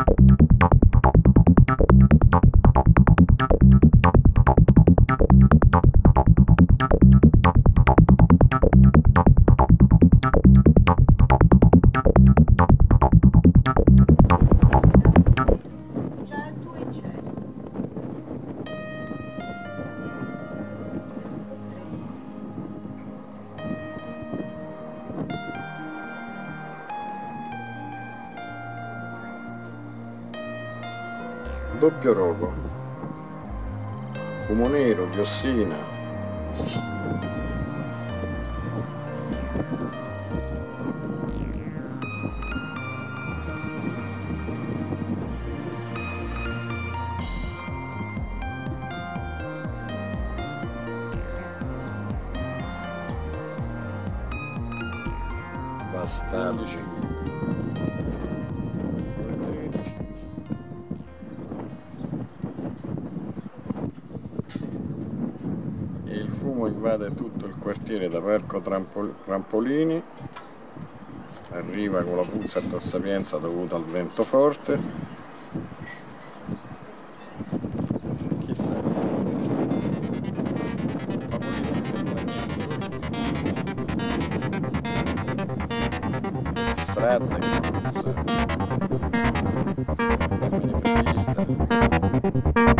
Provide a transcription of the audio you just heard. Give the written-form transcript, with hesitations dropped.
Doppio rogo, fumo nero, diossina, bastardi. Il fumo invade tutto il quartiere da Parco Trampolini, arriva con la puzza a Tor Sapienza dovuta al vento forte. Chissà, strada che usa, termine